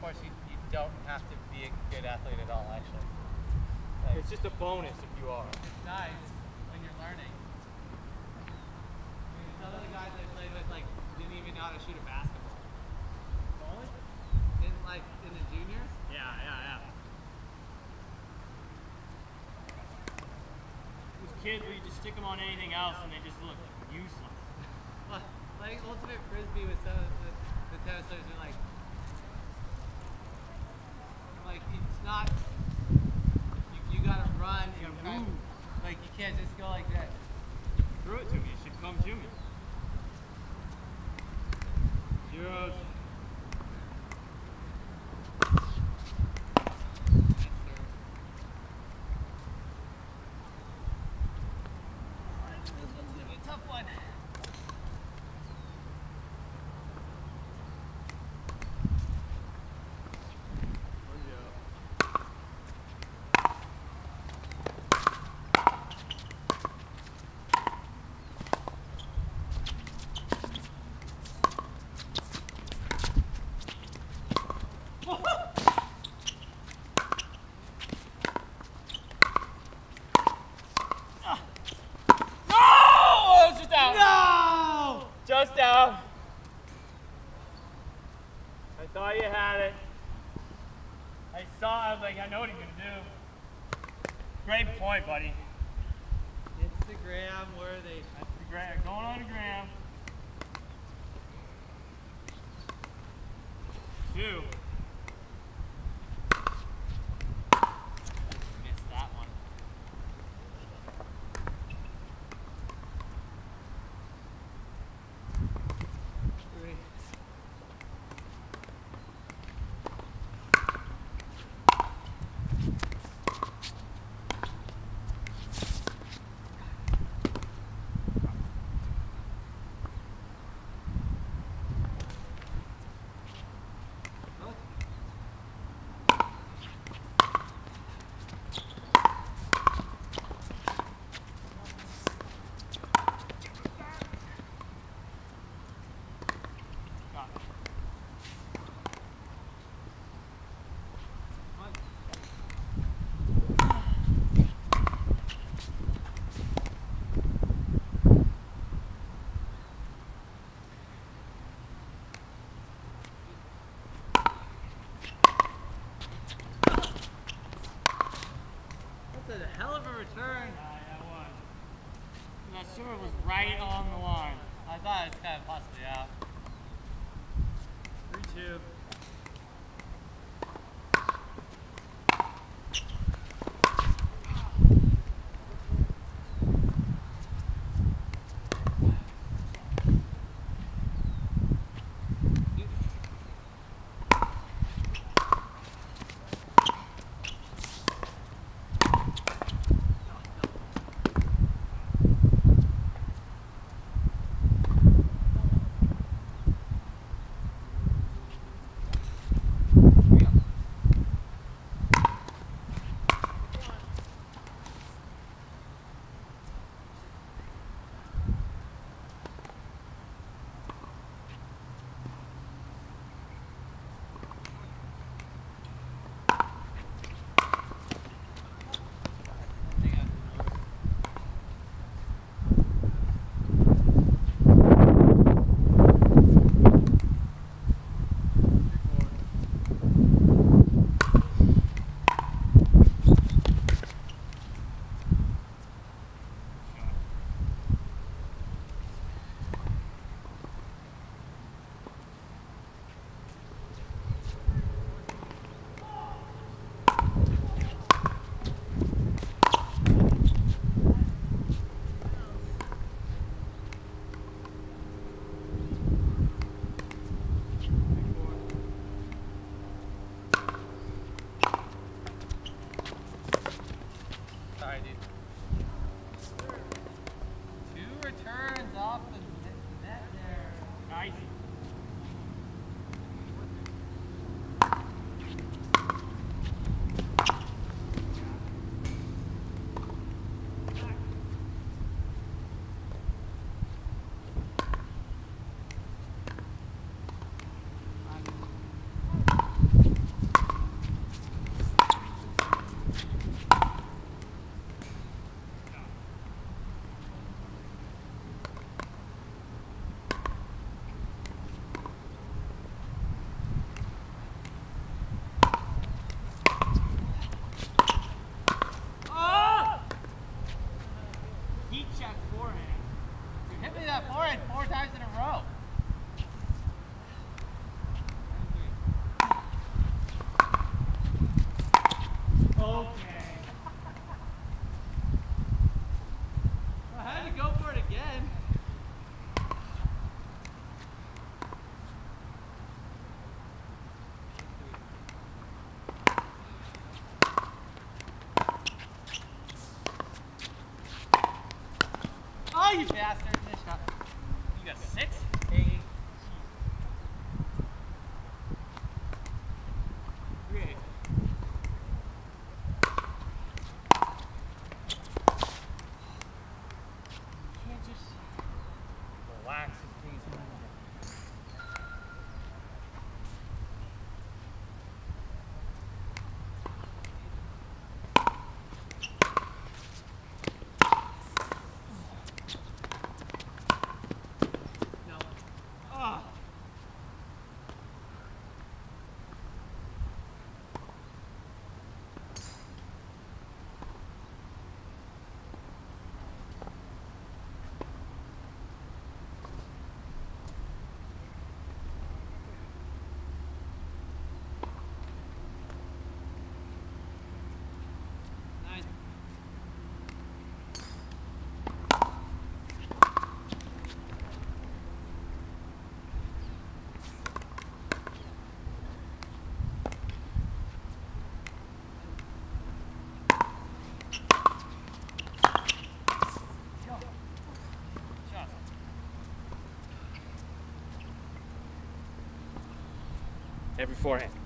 course, you don't have to be a good athlete at all, actually. Like, it's just a bonus if you are. It's nice when you're learning. I mean, some of the guys I played with like didn't even know how to shoot a basketball. Bowling? In the juniors? Yeah. Those kids where you just stick them on anything else and they just look useless. Like ultimate frisbee with some of the tennis players are like it's not. You gotta run. You gotta move. Like you can't just go like that. Throw it to me. It should come to me. Zeros. Just out. I thought you had it. I was like, I know what he's gonna do. Great point, buddy. Instagram worthy. Instagram, going on the gram. 2. Missed that one. 3. That's a hell of a return. That was. That serve was right on the line. I thought it was kind of possibly out. 3-2. every forehand.